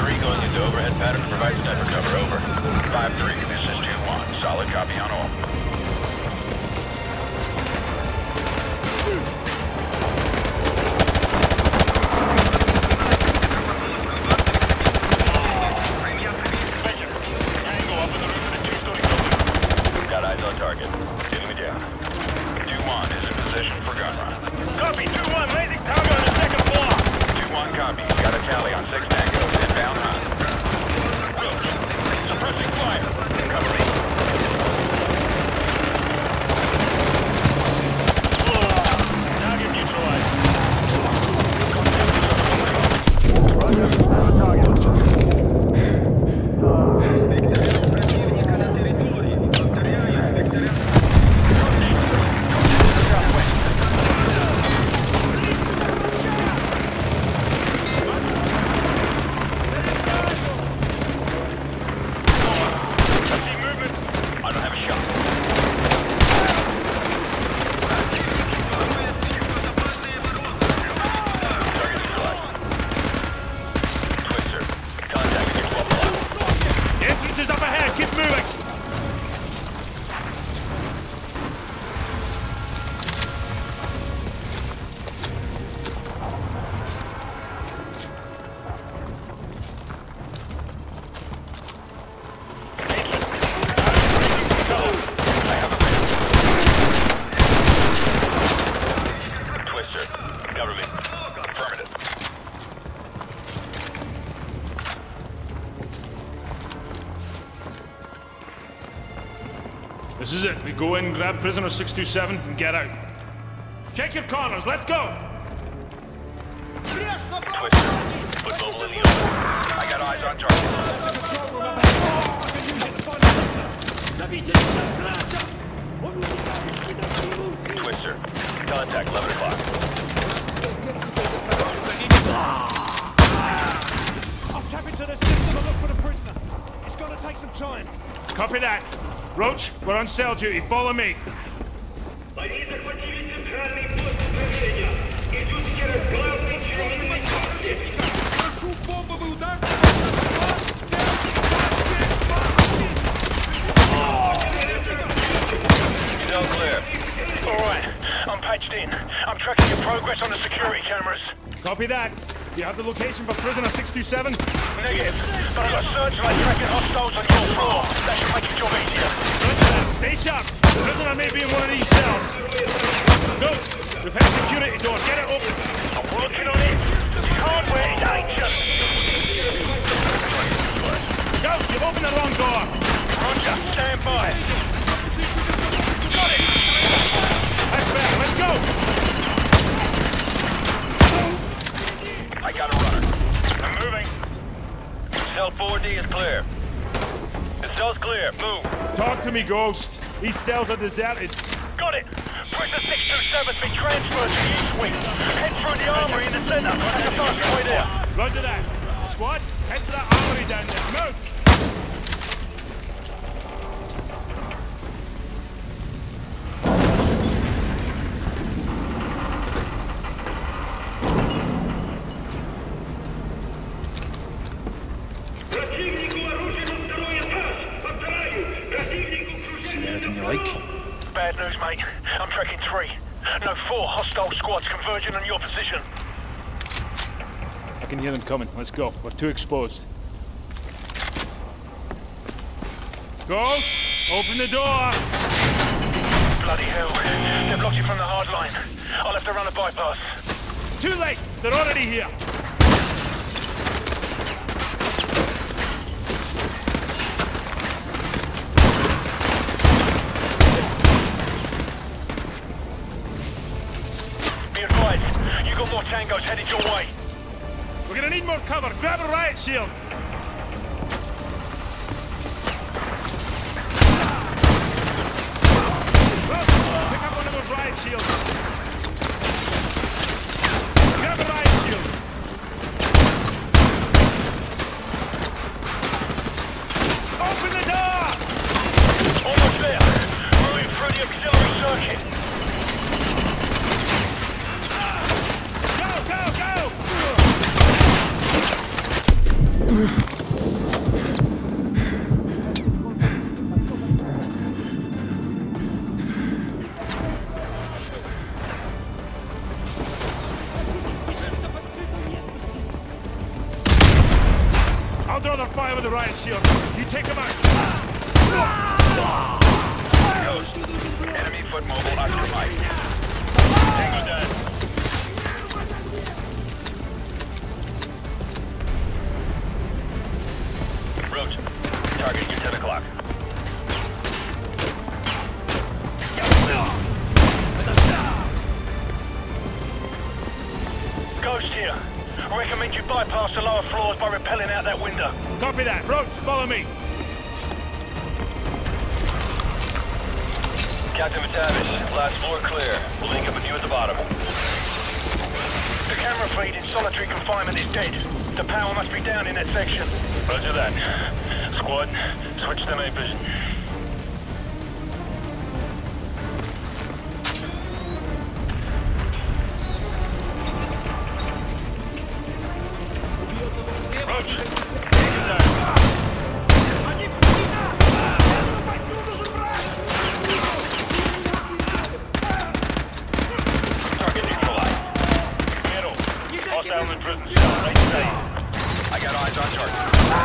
5-3 going into overhead pattern to provide sniper cover. Over. 5-3, this is 2-1. Solid copy on all. Got eyes on target. Enemy down. 2-1 is in position for gun run. Copy, 2-1, landing target on the second floor. 2-1 copy. Got a tally on 6 tangos. Inbound hunt. Roach. Suppressing fire. Cover me. Target neutralized. Roger. Target. This is it. We go in, grab prisoner 627, and get out. Check your corners. Let's go! Twister. Put mobile in the open. I got eyes on target. Twister. Contact 11 o'clock. I'll tap into the system and look for the prisoner. It's gonna take some time. Copy that. Roach, we're on cell duty. Follow me. Они захватили центральный пост управления. Идут через главный черный корпус. Прошу бомбовый удар! He's all clear. Alright, I'm patched in. I'm tracking your progress on the security cameras. Copy that. You have the location for prisoner 627? Negative. But I've got searchlight tracking hostiles on your floor. That should make your job easier. Stay sharp. The prisoner may be in one of these cells. Ghost, we've hit security door. Get it open. I'm working on it. Hardware is ancient. Ghost, you've opened the wrong door. Roger, stand by. Got it. That's better. Let's go. I got a runner. I'm moving. Cell 4D is clear. The cell's clear. Move. Talk to me, Ghost. These cells are deserted. Got it. Prisoner 627's been transferred to the east wing. Head through the armory in the center. That's the fastest way there. Roger that. Squad, head to that armory down there. Move. See anything you like? Bad news, mate. I'm tracking 3. No, 4 hostile squads converging on your position. I can hear them coming. Let's go. We're too exposed. Ghost, open the door. Bloody hell. They've blocked you from the hard line. I'll have to run a bypass. Too late. They're already here. Be advised, you got more tangos headed your way. We're gonna need more cover. Grab a riot shield. Pick up one of those riot shields. Grab a riot shield. Open the door! Almost there. Moving through the auxiliary circuit. Go, go, go! fire with the riot shield. You take him out. Ghost. Enemy foot mobile occupied. Tango down. Roach, targeting you 10 o'clock. Ghost here. Recommend you bypass the lower floors by rappelling out that window. Copy that. Roach, follow me. Captain Matavish, last floor clear. We'll link up with you at the bottom. The camera feed in solitary confinement is dead. The power must be down in that section. Roger that. Squad, switch to night vision. I got eyes on target.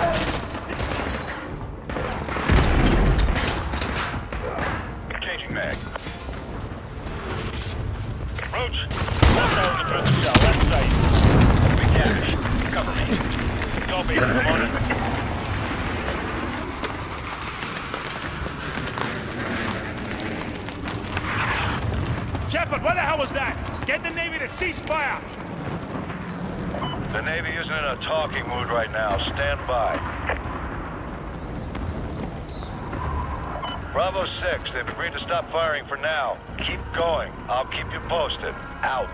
Changing mag. Roach, hostile in the prison cell, left side. Big damage. Cover me. Copy, come on in. Shepard, what the hell was that? Get the Navy to cease fire! The Navy isn't in a talking mood right now. Stand by. Bravo 6, they've agreed to stop firing for now. Keep going. I'll keep you posted. Out.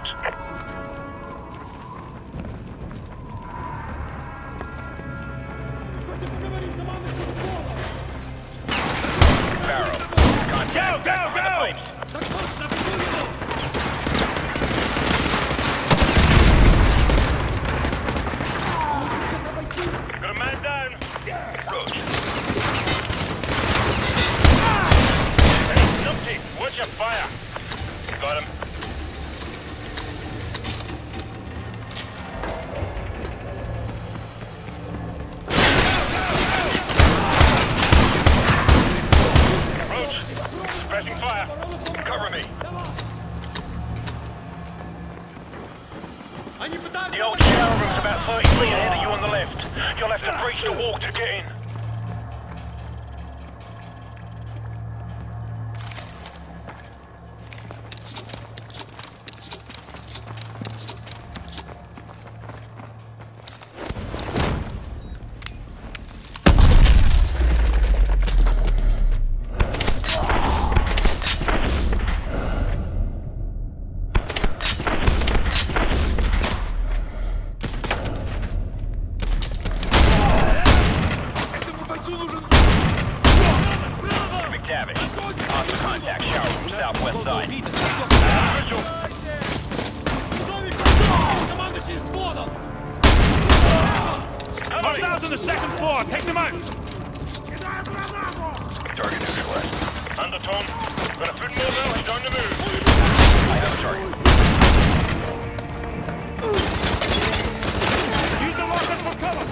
Barrow. Contact. Go, go, go! Got a man down. Roach. Hey, numpty, watch your fire. Got him. Roach, pressing fire. Cover me. The old shower room's about 30 feet ahead of you on the left. You'll have to breach the wall to get in. McTavish. Hostile contact, shower room, southwest side. Hostiles on the second floor. Take them out. Target neutralized. Undertone. Got a foot mobile. He's on the move. I have a target. Use the rockets for cover.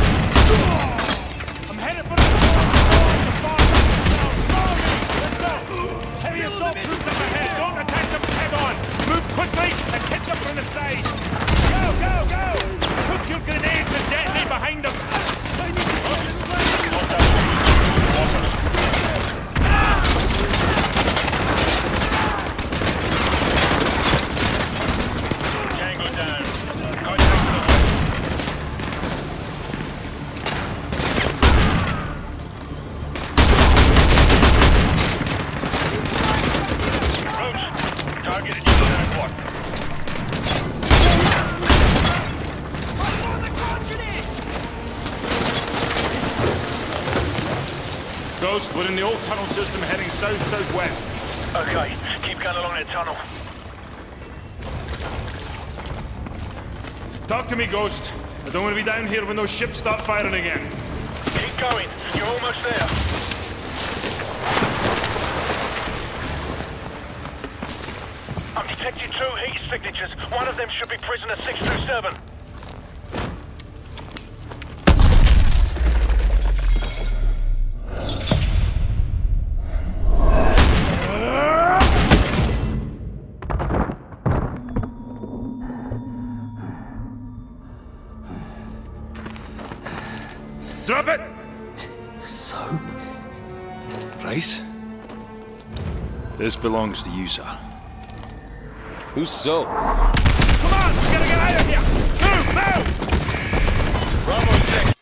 I'm headed for the far. Let's go. Heavy assault troops up ahead. Don't attack them head on. Move quickly and hit them from the side. Go, go, go. Cook your grenades and detonate behind them. Tango down. Contact to the west. Roach, target at 10 o'clock. Ghost, we're in the old tunnel system heading south-southwest. Okay, keep going along that tunnel. Talk to me, Ghost. I don't want to be down here when those ships start firing again. Keep going. You're almost there. I'm detecting 2 heat signatures. One of them should be prisoner 627. This belongs to you, sir. Who's so? Come on, we gotta get out of here! Move, move! Bravo 6,